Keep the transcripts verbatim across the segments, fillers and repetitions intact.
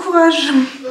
courage.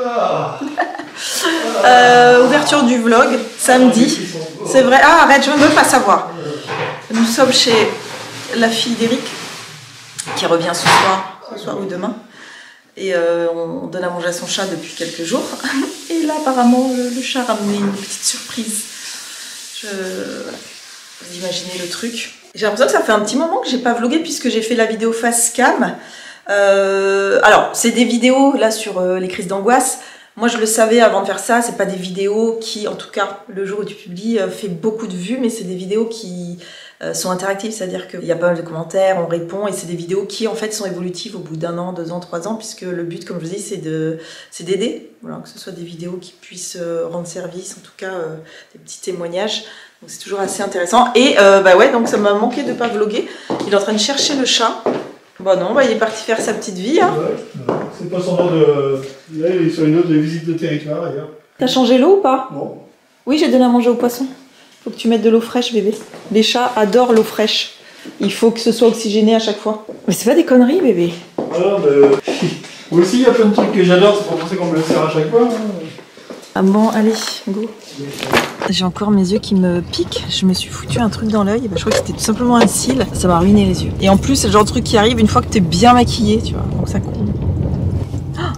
euh, ouverture du vlog, samedi. C'est vrai. Ah, arrête, je ne veux pas savoir. Nous sommes chez la fille d'Eric, qui revient ce soir, ce soir ou demain. Et euh, on donne à manger à son chat depuis quelques jours. Et là, apparemment, le, le chat a ramené une petite surprise. Je... Voilà. Vous imaginez le truc. J'ai l'impression que ça fait un petit moment que j'ai pas vlogué puisque j'ai fait la vidéo face cam. Euh, alors, c'est des vidéos là sur euh, les crises d'angoisse. Moi, je le savais avant de faire ça. C'est pas des vidéos qui, en tout cas, le jour où tu publies, euh, fait beaucoup de vues, mais c'est des vidéos qui euh, sont interactives. C'est-à-dire qu'il y a pas mal de commentaires, on répond, et c'est des vidéos qui, en fait, sont évolutives au bout d'un an, deux ans, trois ans, puisque le but, comme je vous dis, c'est de, c'est d'aider. Voilà, que ce soit des vidéos qui puissent euh, rendre service, en tout cas, euh, des petits témoignages. Donc c'est toujours assez intéressant. Et euh, bah ouais, donc ça m'a manqué de pas vloguer. Il est en train de chercher le chat. Bon non, bah il est parti faire sa petite vie. Hein. Ouais, c'est pas son ordre de... Là, il est sur une autre visite de territoire, d'ailleurs. T'as changé l'eau ou pas? Non. Oui, j'ai donné à manger aux poissons. Faut que tu mettes de l'eau fraîche, bébé. Les chats adorent l'eau fraîche. Il faut que ce soit oxygéné à chaque fois. Mais c'est pas des conneries, bébé. Ah non, mais... Moi aussi, il y a plein de trucs que j'adore, c'est pour penser qu'on me le sert à chaque fois. Hein. Ah bon, allez, go. J'ai encore mes yeux qui me piquent. Je me suis foutu un truc dans l'œil. Bah, je crois que c'était tout simplement un cil. Ça m'a ruiné les yeux. Et en plus, c'est le genre de truc qui arrive une fois que t'es bien maquillée, tu vois. Donc ça coule. Ah,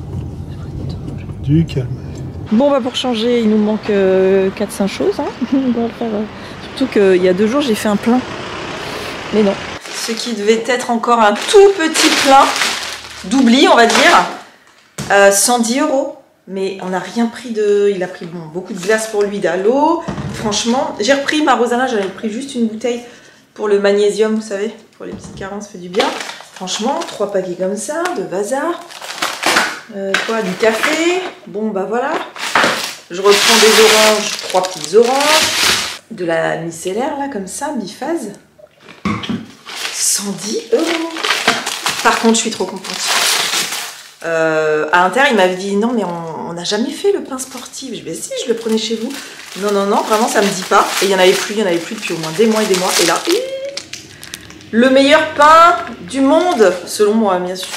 du calme. Bon, bah pour changer, il nous manque euh, quatre cinq choses. Hein. On va faire, euh... Surtout qu'il y a deux jours, j'ai fait un plein. Mais non. Ce qui devait être encore un tout petit plein d'oubli, on va dire. Euh, cent dix euros. Mais on n'a rien pris de... Il a pris bon, beaucoup de glace pour lui, d'Halo. Franchement, j'ai repris ma Rosana, j'avais pris juste une bouteille pour le magnésium, vous savez, pour les petites carences, ça fait du bien. Franchement, trois paquets comme ça, de Vasa. Euh, quoi, du café. Bon, bah voilà. Je reprends des oranges, trois petites oranges. De la micellaire, là, comme ça, biphase. cent dix euros. Par contre, je suis trop contente. Euh, à l'intérieur, il m'avait dit non mais on n'a jamais fait le pain sportif. Je vais si je le prenais chez vous. Non non non, vraiment ça me dit pas. Et il y en avait plus, il y en avait plus depuis au moins des mois et des mois. Et là, le meilleur pain du monde, selon moi bien sûr.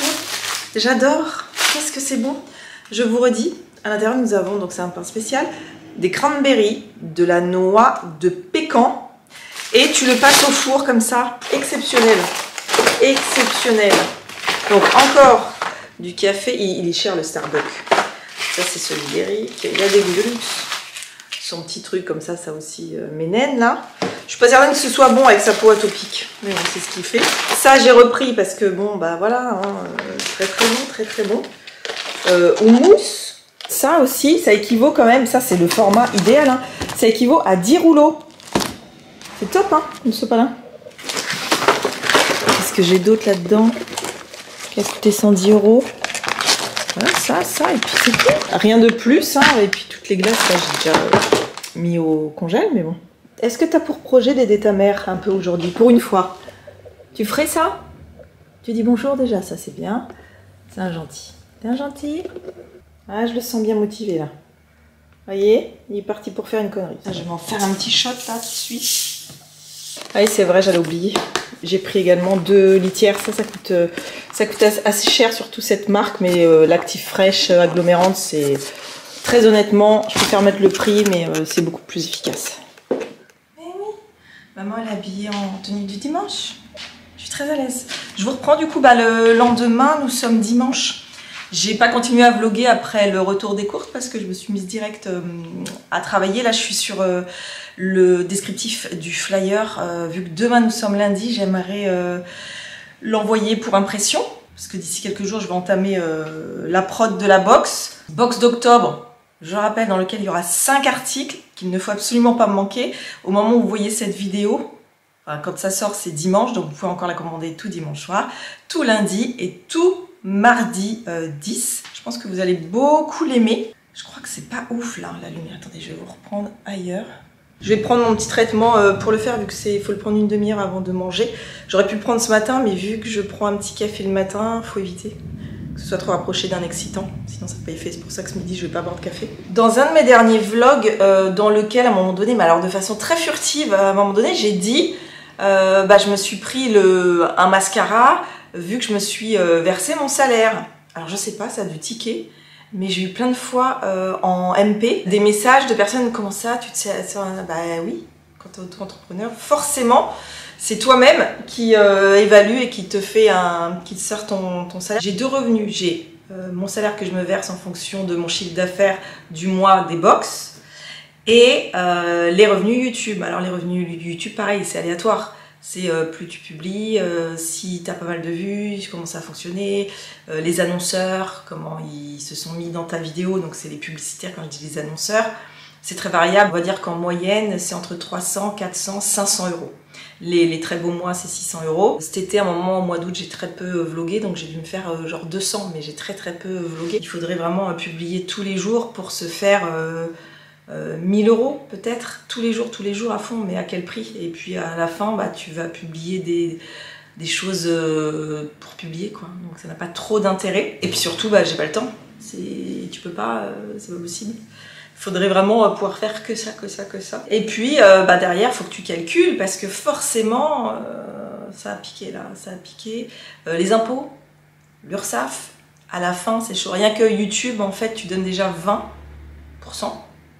J'adore. Qu'est-ce que c'est bon. Je vous redis, à l'intérieur nous avons donc c'est un pain spécial, des cranberries, de la noix de pécan et tu le passes au four comme ça. Exceptionnel, exceptionnel. Donc encore du café, il, il est cher le Starbucks. Ça c'est celui d'Eric. Il a des goûts de luxe. Son petit truc comme ça, ça aussi euh, m'énène là. Je suis pas certaine que ce soit bon avec sa peau atopique. Mais bon, c'est ce qu'il fait. Ça j'ai repris parce que bon, bah voilà, hein, euh, très très bon, très très bon. Euh, houmous. Ça aussi, ça équivaut quand même, ça c'est le format idéal. Hein. Ça équivaut à dix rouleaux. C'est top, hein, le sopalin. Qu'est-ce que j'ai d'autre là-dedans? Qui a coûté cent dix euros. Voilà, ça, ça, et puis c'est tout. Rien de plus, hein. Et puis toutes les glaces, là, j'ai déjà euh, mis au congèle, mais bon. Est-ce que tu as pour projet d'aider ta mère un peu aujourd'hui, pour une fois? Tu ferais ça? Tu dis bonjour déjà, ça c'est bien. C'est un gentil. T'es un gentil? Ah, je le sens bien motivé là. Voyez, il est parti pour faire une connerie. Je vais m'en faire un petit shot là, tout de suite. Ah oui, c'est vrai, j'allais oublier. J'ai pris également deux litières. Ça, ça coûte, euh, ça coûte assez cher, surtout cette marque. Mais euh, l'Active Fraîche euh, agglomérante, c'est très honnêtement, je préfère mettre le prix, mais euh, c'est beaucoup plus efficace. Mais oui, maman elle est habillée en tenue du dimanche. Je suis très à l'aise. Je vous reprends du coup bah, le lendemain. Nous sommes dimanche. J'ai pas continué à vlogger après le retour des courses parce que je me suis mise direct euh, à travailler. Là, je suis sur euh, le descriptif du flyer. Euh, vu que demain nous sommes lundi, j'aimerais euh, l'envoyer pour impression. Parce que d'ici quelques jours, je vais entamer euh, la prod de la box. Box d'octobre, je rappelle, dans lequel il y aura cinq articles qu'il ne faut absolument pas me manquer. Au moment où vous voyez cette vidéo, enfin, quand ça sort, c'est dimanche, donc vous pouvez encore la commander tout dimanche soir, tout lundi et tout mardi euh, dix. Je pense que vous allez beaucoup l'aimer. Je crois que c'est pas ouf là, la lumière. Attendez, je vais vous reprendre ailleurs. Je vais prendre mon petit traitement euh, pour le faire, vu que c'est, faut le prendre une demi-heure avant de manger. J'aurais pu le prendre ce matin, mais vu que je prends un petit café le matin, faut éviter que ce soit trop rapproché d'un excitant. Sinon ça n'a pas effet, c'est pour ça que ce midi je vais pas boire de café. Dans un de mes derniers vlogs, euh, dans lequel à un moment donné, mais alors de façon très furtive, à un moment donné, j'ai dit, euh, bah je me suis pris le, un mascara, vu que je me suis euh, versé mon salaire. Alors je sais pas, ça a dû tiquer. Mais j'ai eu plein de fois euh, en M P des messages de personnes, comment ça, tu te sais, bah oui, quand tu es auto-entrepreneur, forcément, c'est toi-même qui euh, évalue et qui te fait un, qui te sort ton, ton salaire. J'ai deux revenus, j'ai euh, mon salaire que je me verse en fonction de mon chiffre d'affaires du mois des box et euh, les revenus YouTube. Alors les revenus YouTube, pareil, c'est aléatoire. C'est euh, plus tu publies, euh, si tu as pas mal de vues, comment ça a fonctionné, euh, les annonceurs, comment ils se sont mis dans ta vidéo, donc c'est les publicitaires quand je dis les annonceurs. C'est très variable, on va dire qu'en moyenne, c'est entre trois cents, quatre cents, cinq cents euros. Les, les très beaux mois, c'est six cents euros. Cet été, à un moment, au mois d'août, j'ai très peu vlogué, donc j'ai dû me faire euh, genre deux cents, mais j'ai très très peu vlogué. Il faudrait vraiment euh, publier tous les jours pour se faire... Euh, Euh, mille euros peut-être, tous les jours, tous les jours à fond, mais à quel prix? Et puis à la fin, bah, tu vas publier des, des choses euh, pour publier, quoi. Donc ça n'a pas trop d'intérêt. Et puis surtout, bah, j'ai pas le temps. Tu peux pas, euh, c'est pas possible. Il faudrait vraiment pouvoir faire que ça, que ça, que ça. Et puis euh, bah, derrière, il faut que tu calcules, parce que forcément, euh, ça a piqué là, ça a piqué. Euh, les impôts, l'URSSAF, à la fin, c'est chaud. Rien que YouTube, en fait, tu donnes déjà vingt pour cent.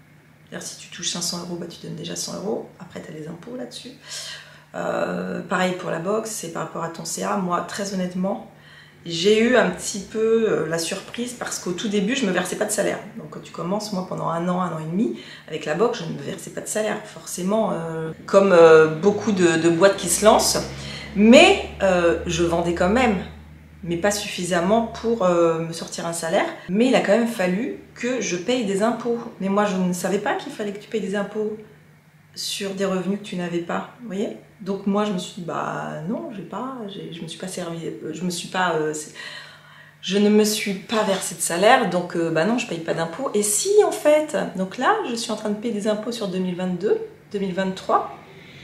Si tu touches cinq cents euros, bah, tu donnes déjà cent euros. Après, tu as les impôts là-dessus. Euh, pareil pour la box, c'est par rapport à ton C A. Moi, très honnêtement, j'ai eu un petit peu euh, la surprise parce qu'au tout début, je ne me versais pas de salaire. Donc, quand tu commences, moi, pendant un an, un an et demi, avec la box, je ne me versais pas de salaire. Forcément, euh, comme euh, beaucoup de, de boîtes qui se lancent. Mais euh, je vendais quand même, mais pas suffisamment pour euh, me sortir un salaire. Mais il a quand même fallu que je paye des impôts. Mais moi, je ne savais pas qu'il fallait que tu payes des impôts sur des revenus que tu n'avais pas, vous voyez? Donc moi, je me suis dit, bah non, j'ai pas, je me suis pas servi, je me suis pas, euh, je ne me suis pas versé de salaire, donc euh, bah non, je paye pas d'impôts. Et si, en fait, donc là, je suis en train de payer des impôts sur deux mille vingt-deux, deux mille vingt-trois,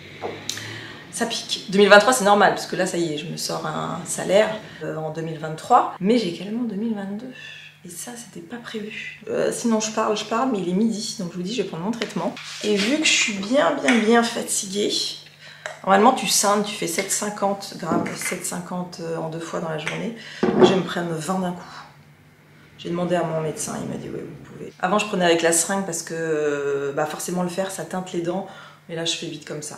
ça pique. deux mille vingt-trois, c'est normal, parce que là, ça y est, je me sors un salaire euh, en deux mille vingt-trois, mais j'ai également deux mille vingt-deux. Et ça, c'était pas prévu. Euh, sinon, je parle, je parle, mais il est midi, donc je vous dis, je vais prendre mon traitement. Et vu que je suis bien, bien, bien fatiguée, normalement, tu saignes, tu fais sept cent cinquante grammes, sept cent cinquante en deux fois dans la journée. Je vais me prendre vingt d'un coup. J'ai demandé à mon médecin, il m'a dit, oui, vous pouvez. Avant, je prenais avec la seringue parce que, bah, forcément, le fer, ça teinte les dents. Mais là, je fais vite comme ça.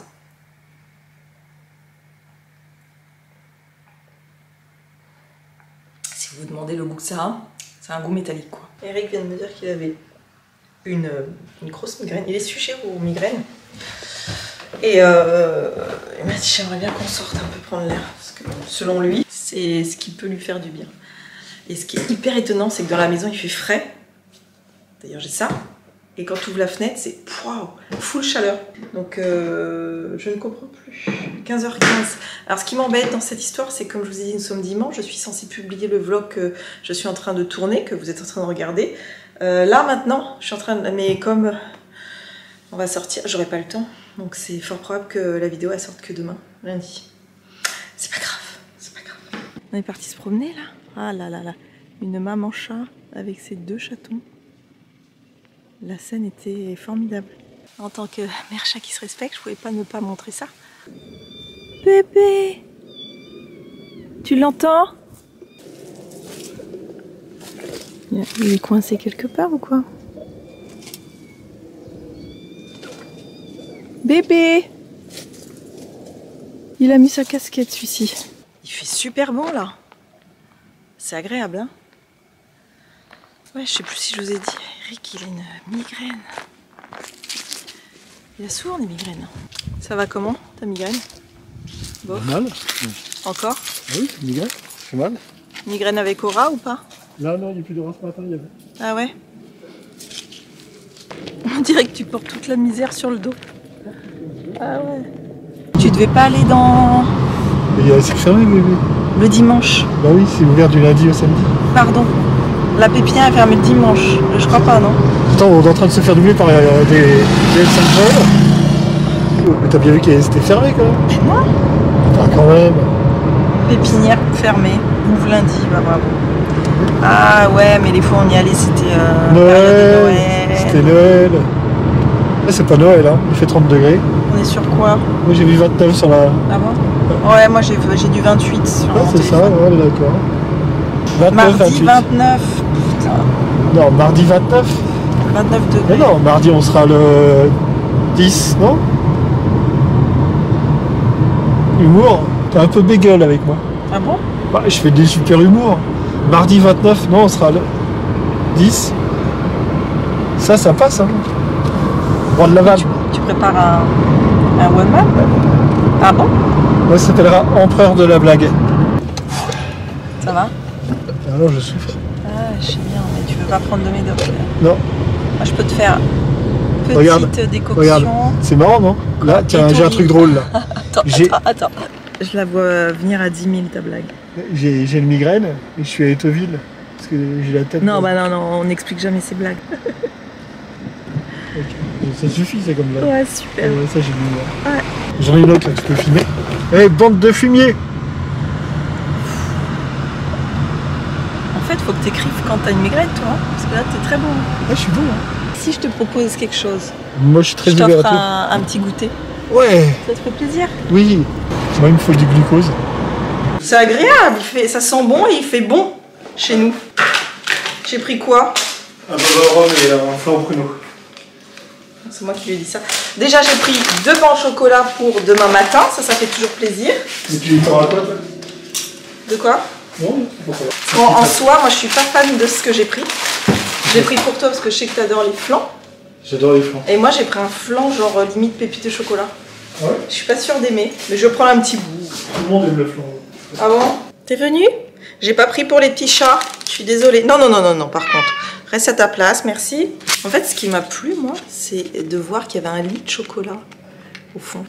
Si vous vous demandez le goût que ça a, c'est un goût métallique, quoi. Eric vient de me dire qu'il avait une, une grosse migraine. Il est sujet aux migraines. Et euh, il m'a dit, j'aimerais bien qu'on sorte un peu prendre l'air. Parce que selon lui, c'est ce qui peut lui faire du bien. Et ce qui est hyper étonnant, c'est que dans la maison, il fait frais. D'ailleurs, j'ai ça. Et quand tu ouvres la fenêtre, c'est waouh, full chaleur. Donc, euh, je ne comprends plus. quinze heures quinze. Alors, ce qui m'embête dans cette histoire, c'est que comme je vous ai dit, nous sommes dimanche. Je suis censée publier le vlog que je suis en train de tourner, que vous êtes en train de regarder. Euh, là, maintenant, je suis en train de... Mais comme on va sortir, j'aurai pas le temps. Donc, c'est fort probable que la vidéo, elle sorte que demain, lundi. C'est pas grave, c'est pas grave. On est parti se promener, là. Ah là là là. Une maman chat avec ses deux chatons. La scène était formidable. En tant que mère chat qui se respecte, je pouvais pas ne pas montrer ça. Bébé, tu l'entends? Il est coincé quelque part ou quoi? Bébé, il a mis sa casquette celui-ci. Il fait super bon là. C'est agréable, hein? Ouais, je sais plus si je vous ai dit, Eric, il a une migraine. Il a souvent des migraines. Ça va comment, ta migraine? Bon. Mal. Encore? Ah oui, migraine, c'est mal. Migraine avec aura ou pas? Là, non, il n'y a plus d'aura ce matin, il y avait. Ah ouais? On dirait que tu portes toute la misère sur le dos. Ah ouais. Tu devais pas aller dans... Mais c'est fermé, bébé. Le dimanche. Bah oui, c'est ouvert du lundi au samedi. Pardon. La pépinière est fermée le dimanche. Je crois pas, non? Attends, on est en train de se faire doubler par euh, des, des L cinq G. Mais t'as bien vu qu'elle était fermée quand même? Mais non. Enfin, quand même. Pépinière fermée. Ouvre lundi, bah bravo. Ah ouais, mais les fois on y allait, c'était euh, Noël. Noël. C'était Noël. Là, c'est pas Noël, hein. Il fait trente degrés. On est sur quoi? Moi j'ai vu vingt-neuf sur la... Ah bon? Ouais, moi j'ai du vingt-huit sur ah, mon c'est ça, ouais, d'accord. Mardi vingt-neuf, putain. Non, mardi vingt-neuf. vingt-neuf degrés. Mais non, mardi on sera le dix, non? Humour, t'es un peu bégueule avec moi. Ah bon? Bah, je fais des super humours. Mardi vingt-neuf, non, on sera le dix. Ça, ça passe, hein. Roi de Laval. Tu, tu prépares un, un one-man? Ah bon? Moi, ça s'appellera Empereur de la blague. Ça va? Alors, je souffre. Ah, je sais bien, mais tu veux pas prendre de médoc. Non. Moi, je peux te faire petite Regarde, décoction. Regarde, c'est marrant, non? Là, tiens, j'ai un truc drôle, là. Attends, attends, attends. Je la vois venir à dix mille, ta blague. J'ai une migraine et je suis à Étoville. Parce que j'ai la tête... Non, bah non, non, on n'explique jamais ces blagues. Okay. Ça suffit, c'est comme blague. Ouais, super. Ouais, ça, j'ai vu. Ouais. J'en ai une autre, là, tu peux filmer. Eh, hey, bande de fumier! En fait, faut que t'écrives quand t'as une migraine, toi. Parce que là, t'es très bon. Ah, je suis bon, hein. Si je te propose quelque chose, moi, je suis très je ouvert à t'offre tout. un, un petit goûter. Ouais! Ça te fait plaisir? Oui! Moi, il me faut du glucose. C'est agréable, il fait, ça sent bon et il fait bon chez nous. J'ai pris quoi? Un baba rhum et un flan au pruneau. C'est moi qui lui ai dit ça. Déjà, j'ai pris deux pains au chocolat pour demain matin. Ça, ça fait toujours plaisir. Et tu t'auras quoi, toi? De quoi? Non, pourquoi pas. Bon, en soi, moi, je suis pas fan de ce que j'ai pris. J'ai pris pour toi parce que je sais que tu adores les flans. J'adore les flans. Et moi, j'ai pris un flan genre euh, limite pépite de chocolat. Ouais. Je suis pas sûre d'aimer, mais je prends un petit bout. Tout le monde aime le flan. Ah bon? T'es venu? J'ai pas pris pour les petits chats. Je suis désolée. Non, non, non, non, non, par contre. Reste à ta place, merci. En fait, ce qui m'a plu, moi, c'est de voir qu'il y avait un lit de chocolat au fond.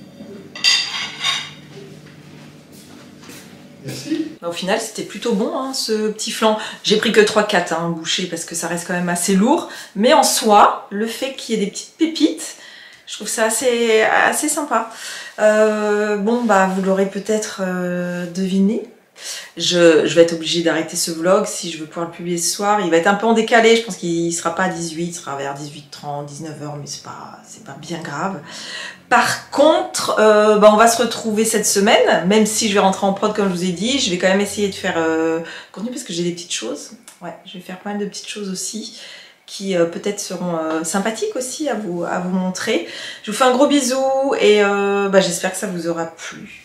Merci. Au final, c'était plutôt bon, hein, ce petit flan. J'ai pris que trois quatre hein, bouchées parce que ça reste quand même assez lourd. Mais en soi, le fait qu'il y ait des petites pépites, je trouve ça assez, assez sympa. Euh, bon, bah, vous l'aurez peut-être euh, deviné. Je, je vais être obligée d'arrêter ce vlog si je veux pouvoir le publier ce soir. Il va être un peu en décalé, je pense qu'il ne sera pas à dix-huit, il sera vers dix-huit trente, dix-neuf heures, mais c'est pas, c'est pas bien grave. Par contre, euh, bah on va se retrouver cette semaine, même si je vais rentrer en prod comme je vous ai dit. Je vais quand même essayer de faire euh, contenu parce que j'ai des petites choses. Ouais, je vais faire pas mal de petites choses aussi qui euh, peut-être seront euh, sympathiques aussi à vous, à vous montrer. Je vous fais un gros bisou et euh, bah, j'espère que ça vous aura plu.